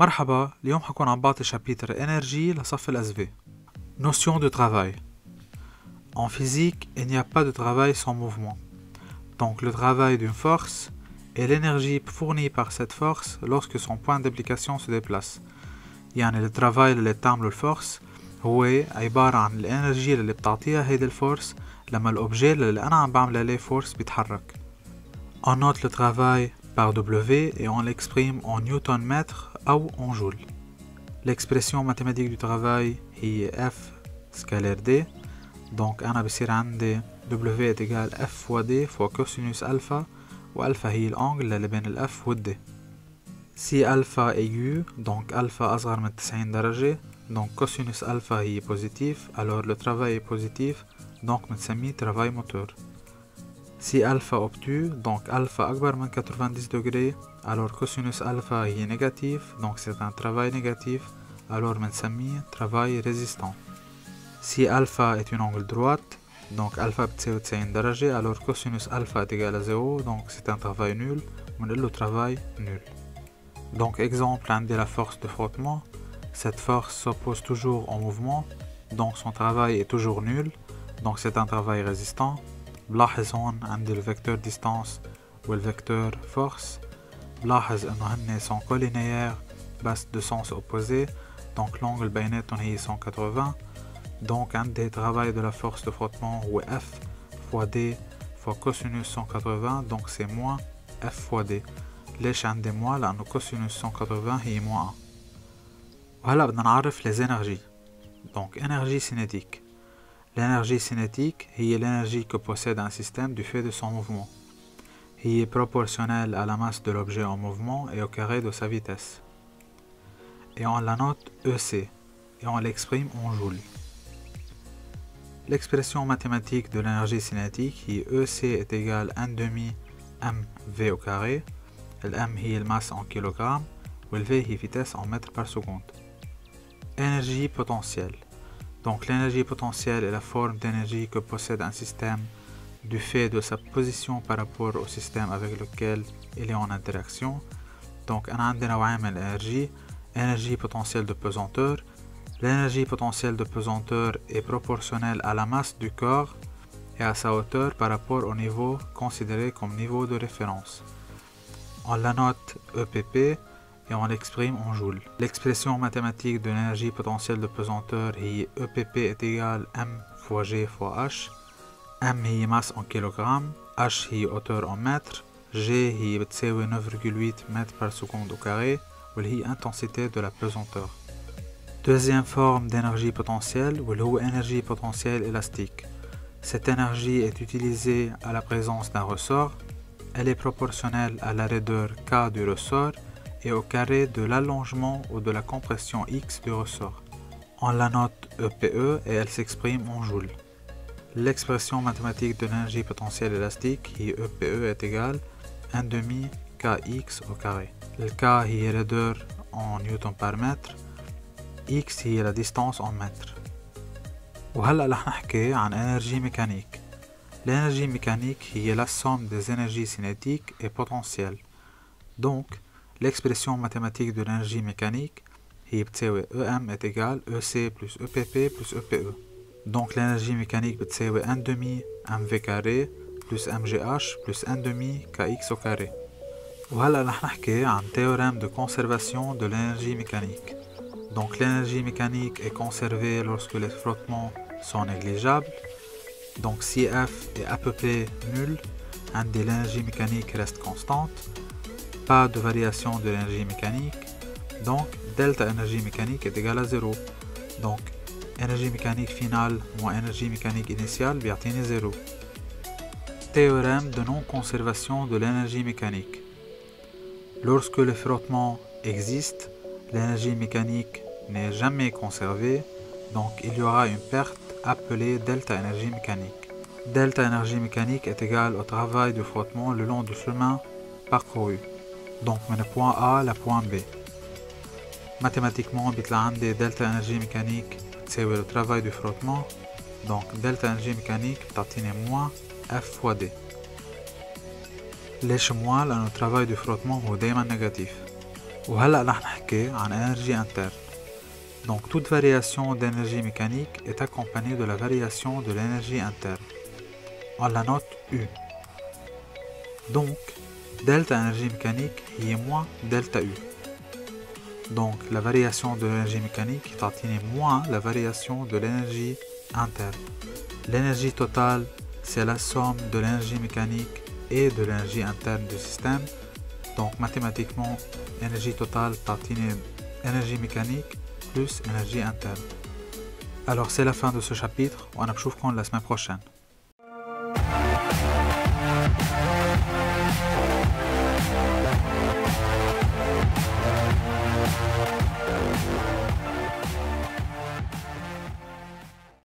مرحبا، اليوم حكون عم بعطي شابيتر énergie لصف الأسفة. Notion de travail. En physique, il n'y a pas de travail sans mouvement. Donc le travail d'une force est l'énergie fournie par cette force lorsque son point d'application se déplace. يعني le travail اللي بتعمله الفورس هو عبارة عن الانرجي اللي بتعطيها هيدي الفورس لما الأوبجي اللي أنا عم بعمل عليه فورس بيتحرك. On note le travail par W et on l'exprime en newton-mètre ou en joule. L'expression mathématique du travail est F scalaire D. Donc أنا بصير عندي W est égal F fois D fois cosinus alpha و alpha هي الانجل اللي بين ال F و D. Si alpha aigu, donc alpha أصغر من 90 درجة, donc cosinus alpha هي positif, alors le travail est positif, donc بنسميه travail moteur. Si alpha obtus, donc alpha أكبر من 90 degrés, alors cosinus alpha est négatif, donc c'est un travail négatif, alors بنسميه travail résistant. Si alpha est une angle droite, donc alpha بتساوي 90 درجة, alors cosinus alpha est égal à 0, donc c'est un travail nul, بنقول له travail nul. Donc exemple, عندي la force de frottement, cette force s'oppose toujours au mouvement, donc son travail est toujours nul, donc c'est un travail résistant. بلاحظ هون عندي le vecteur distance و le vecteur force. بلاحظ انه هن sont collinéaires بس de sens opposé, donc l'angle بيناتهم هي 180. donc عندي travail de la force de frottement هو F fois D fois cosinus 180, donc c'est moins F fois D. ليش عندي moins؟ لأنه cosinus 180 هي moins 1. وهلأ بدنا نعرف les énergies. donc énergie cinétique. L'énergie cinétique est l'énergie que possède un système du fait de son mouvement. Il est proportionnel à la masse de l'objet en mouvement et au carré de sa vitesse. Et on la note EC et on l'exprime en joule. L'expression mathématique de l'énergie cinétique est EC est égal à 1 demi mv au carré. Le m est la masse en kilogrammes et le v est la vitesse en mètres par seconde. Énergie potentielle. Donc l'énergie potentielle est la forme d'énergie que possède un système du fait de sa position par rapport au système avec lequel il est en interaction. Donc on a نوعين من l'énergie. Énergie potentielle de pesanteur. L'énergie potentielle de pesanteur est proportionnelle à la masse du corps et à sa hauteur par rapport au niveau considéré comme niveau de référence. On la note EPP et on l'exprime en joule. L'expression mathématique de l'énergie potentielle de pesanteur est EPP est égal m fois g fois h. m est masse en kilogrammes, h est hauteur en mètres, g est بتساوي 9,8 mètres par seconde au carré, ou est intensité de la pesanteur. Deuxième forme d'énergie potentielle, ou énergie potentielle élastique. Cette énergie est utilisée à la présence d'un ressort. Elle est proportionnelle à la raideur K du ressort et au carré de l'allongement ou de la compression X du ressort. On la note EPE et elle s'exprime en joule. L'expression mathématique de l'énergie potentielle élastique est EPE est égal à 1 demi kx au carré. Le K est la raideur en newton par mètre, X est la distance en mètres. وهلأ رح نحكي عن énergie mécanique. L'énergie mécanique est la somme des énergies cinétiques et potentielles. Donc, l'expression mathématique de l'énergie mécanique est بتساوي EM est égal EC plus EPP plus EPE. Donc l'énergie mécanique بتساوي 1 demi mv carré plus mgh plus 1 demi kx au carré. وهلا رح نحكي عن théorème de conservation de l'énergie mécanique. Donc l'énergie mécanique est conservée lorsque les frottements sont négligeables. Donc si F est à peu près nul, l'énergie mécanique reste constante. Pas de variation de l'énergie mécanique, donc delta énergie mécanique est égal à 0. Donc énergie mécanique finale moins énergie mécanique initiale بيعطيني 0. Théorème de non-conservation de l'énergie mécanique. Lorsque le frottement existe, l'énergie mécanique n'est jamais conservée, donc il y aura une perte appelée delta énergie mécanique. Delta énergie mécanique est égale au travail du frottement le long du chemin parcouru. Donc من point A à point B. Mathématiquement بيطلع عندي delta énergie mécanique تساوي le travail du frottement, donc delta énergie mécanique بتعطيني moins F fois D. ليش moins؟ لأنه le travail du frottement هو دايما négatif. وهلأ رح نحكي عن énergie interne. Donc toute variation d'énergie mécanique est accompagnée de la variation de l'énergie interne. On la note U. Donc delta énergie mécanique est moins delta U. Donc la variation de l'énergie mécanique est moins la variation de l'énergie interne. L'énergie totale, c'est la somme de l'énergie mécanique et de l'énergie interne du système. Donc mathématiquement, énergie totale est énergie mécanique plus énergie interne. Alors c'est la fin de ce chapitre, on se retrouve la semaine prochaine.